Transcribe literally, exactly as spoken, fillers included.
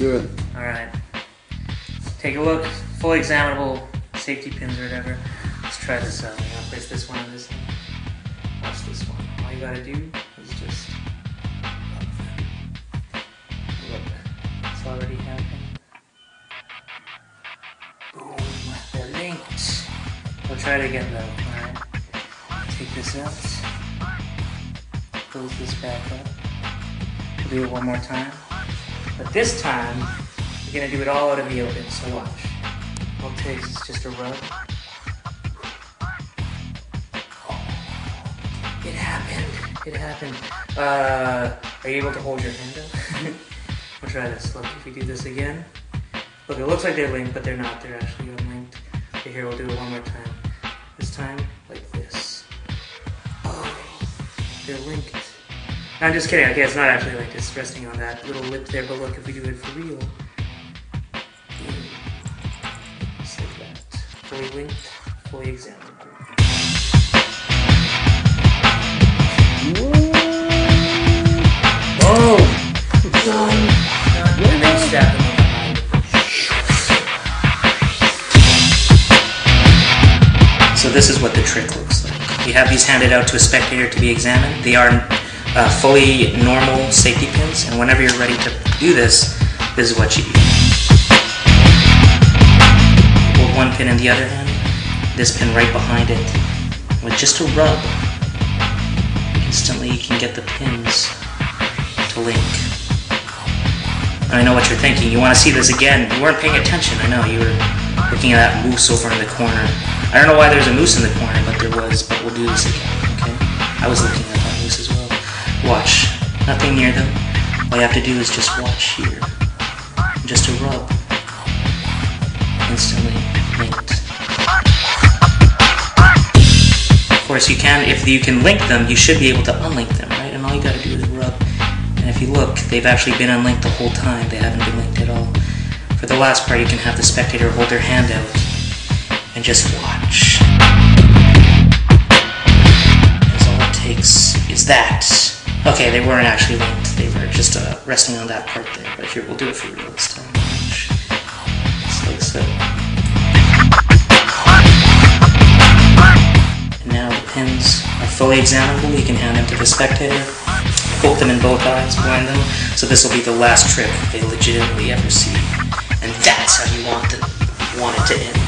do it. Alright. Take a look. Fully examinable safety pins or whatever. Let's try this out. I'm gonna place this one on this end. Watch this one. All you gotta do is just look. It's already happening. Boom. They're linked. We'll try it again though. Alright. Take this out. Close this back up. We'll do it one more time. But this time, we're gonna do it all out in the open, so watch. All it takes is just a rub. Oh, it happened. It happened. Uh, are you able to hold your hand up? We'll try this. Look, if we do this again. Look, it looks like they're linked, but they're not. They're actually unlinked. Okay, here, we'll do it one more time. This time, like this. Oh, they're linked. No, I'm just kidding. Okay, it's not actually linked. It's resting on that little lip there, but look, if we do it for real. Just like that. Fully linked, fully examined. Oh! Done! Done. And then stab them. So this is what the trick looks like. You have these handed out to a spectator to be examined. They are uh, fully normal safety pins, and whenever you're ready to do this, this is what you do. Hold one pin in the other hand, this pin right behind it. With just a rub, instantly you can get the pins to link. And I know what you're thinking. You want to see this again. You weren't paying attention. I know, you were looking at that moose over in the corner. I don't know why there's a moose in the corner, but there was, but we'll do this again, okay? I was looking at that moose as well. Watch. Nothing near them. All you have to do is just watch here. Just a rub. Instantly linked. Of course, you can, if you can link them, you should be able to unlink them, right? And all you gotta do is rub. And if you look, they've actually been unlinked the whole time. They haven't been linked at all. For the last part, you can have the spectator hold their hand out and just watch. Because all it takes is that. Okay, they weren't actually linked. They were just uh, resting on that part there. But here, we'll do it for real this time. Watch. Just like so. And now the pins are fully examinable. You can hand them to the spectator, poke them in both eyes, blind them. So this will be the last trick they legitimately ever see. And that's how you want, the, you want it to end.